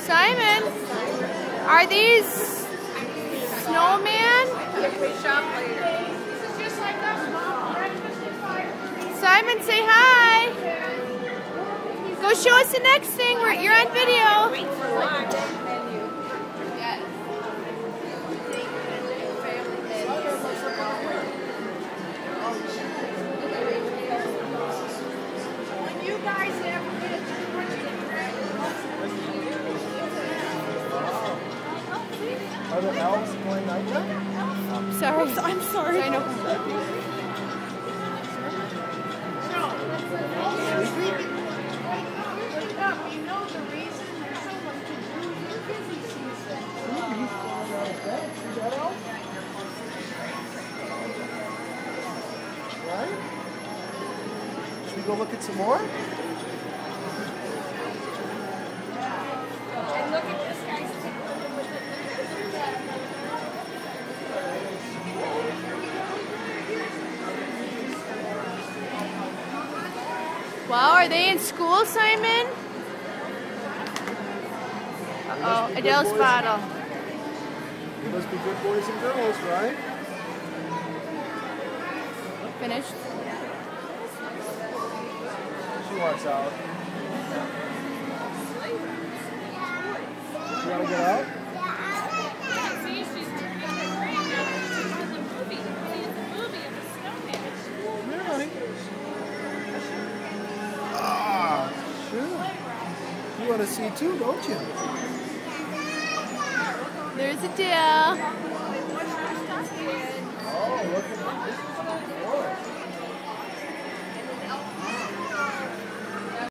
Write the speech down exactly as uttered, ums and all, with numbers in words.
Simon, are these snowman? Simon, say hi. Go show us the next thing. We're, you're on video. When you guys ever get too much to drink. Are the elves going night time? Sorry. I'm sorry. Sorry, no. You know the reason there's so much to do in the busy season. Right? Should we go look at some more? And look at this guy's Wow, are they in school, Simon? Uh-oh, Adele's bottle. They must be good boys and girls, right? Finished. She wants out. You want to get out? See, she's turning the green now. She's in the movie. It's a movie of a snowman. Here, honey. Ah, sure. You want to see too, don't you? There's Adele. Oh, look at this.